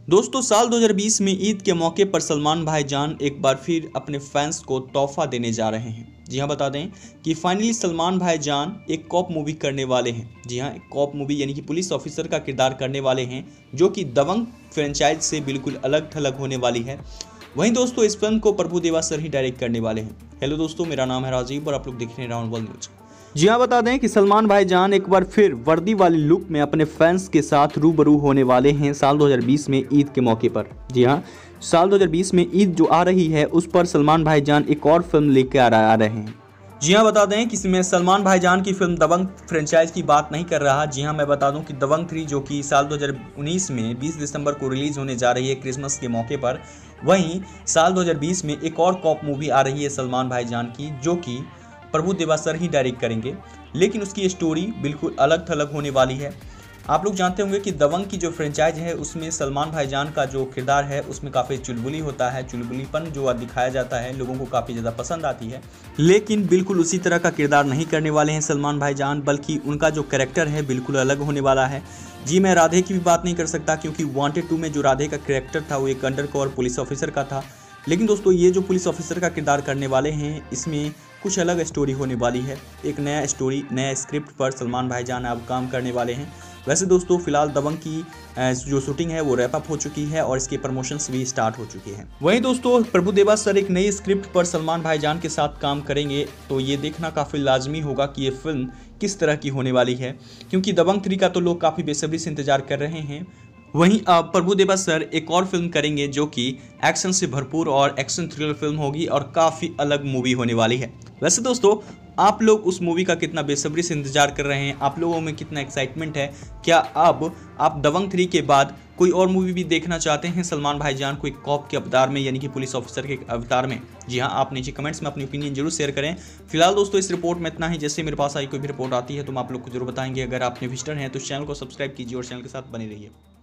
दोस्तों साल 2020 में ईद के मौके पर सलमान भाईजान एक बार फिर अपने फैंस को तोहफा देने जा रहे हैं। जी हां, बता दें कि फाइनली सलमान भाईजान एक कॉप मूवी करने वाले हैं। जी हां, एक कॉप मूवी यानी कि पुलिस ऑफिसर का किरदार करने वाले हैं, जो कि दबंग फ्रेंचाइज से बिल्कुल अलग थलग होने वाली है। वहीं दोस्तों इस फिल्म को प्रभु देवा सर ही डायरेक्ट करने वाले हैं। हेलो दोस्तों, मेरा नाम है राजीव और आप लोग देख रहे हैं राउंड वर्ल्ड न्यूज। जी हाँ, बता दें कि सलमान भाईजान एक बार फिर वर्दी वाली लुक में अपने फैंस के साथ रूबरू होने वाले हैं साल 2020 में ईद के मौके पर। जी हाँ, साल 2020 में ईद जो आ रही है उस पर सलमान भाईजान एक और फिल्म लेकर आ रहे हैं। जी हाँ, बता दें कि इसमें सलमान भाईजान की फिल्म दबंग फ्रेंचाइज की बात नहीं कर रहा। जी हाँ, मैं बता दूं कि दबंग 3 जो कि साल 2019 में 20 दिसंबर को रिलीज होने जा रही है क्रिसमस के मौके पर। वहीं साल 2020 में एक और कॉप मूवी आ रही है सलमान भाईजान की, जो कि प्रभु देवा सर ही डायरेक्ट करेंगे, लेकिन उसकी स्टोरी बिल्कुल अलग थलग होने वाली है। आप लोग जानते होंगे कि दबंग की जो फ्रेंचाइज है उसमें सलमान भाईजान का जो किरदार है उसमें काफ़ी चुलबुली होता है। चुलबुलीपन जो दिखाया जाता है लोगों को काफ़ी ज़्यादा पसंद आती है, लेकिन बिल्कुल उसी तरह का किरदार नहीं करने वाले हैं सलमान भाईजान, बल्कि उनका जो कैरेक्टर है बिल्कुल अलग होने वाला है। जी, मैं राधे की भी बात नहीं कर सकता, क्योंकि वांटेड 2 में जो राधे का कैरेक्टर था वो एक अंडरकवर पुलिस ऑफिसर का था। लेकिन दोस्तों ये जो पुलिस ऑफिसर का किरदार करने वाले हैं इसमें कुछ अलग स्टोरी होने वाली है। एक नया स्टोरी, नया स्क्रिप्ट पर सलमान भाईजान अब काम करने वाले हैं। वैसे दोस्तों फिलहाल दबंग की जो शूटिंग है वो रैप अप हो चुकी है और इसके प्रमोशंस भी स्टार्ट हो चुके हैं। वहीं दोस्तों प्रभु देवा सर एक नई स्क्रिप्ट पर सलमान भाईजान के साथ काम करेंगे, तो ये देखना काफ़ी लाजमी होगा कि ये फिल्म किस तरह की होने वाली है, क्योंकि दबंग 3 का तो लोग काफ़ी बेसब्री से इंतजार कर रहे हैं। वहीं अब प्रभु देवा सर एक और फिल्म करेंगे जो कि एक्शन से भरपूर और एक्शन थ्रिलर फिल्म होगी और काफ़ी अलग मूवी होने वाली है। वैसे दोस्तों आप लोग उस मूवी का कितना बेसब्री से इंतजार कर रहे हैं, आप लोगों में कितना एक्साइटमेंट है? क्या अब आप दबंग 3 के बाद कोई और मूवी भी देखना चाहते हैं सलमान भाईजान को एक कॉप के अवतार में, यानी कि पुलिस ऑफिसर के अवतार में? जी हाँ, आप नीचे कमेंट्स में अपनी ओपिनियन जरूर शेयर करें। फिलहाल दोस्तों इस रिपोर्ट में इतना ही। जैसे मेरे पास आई कोई भी रिपोर्ट आती है तो मैं आप लोग को जरूर बताएंगे। अगर आप विजिटर हैं तो चैनल को सब्सक्राइब कीजिए और चैनल के साथ बने रहिए।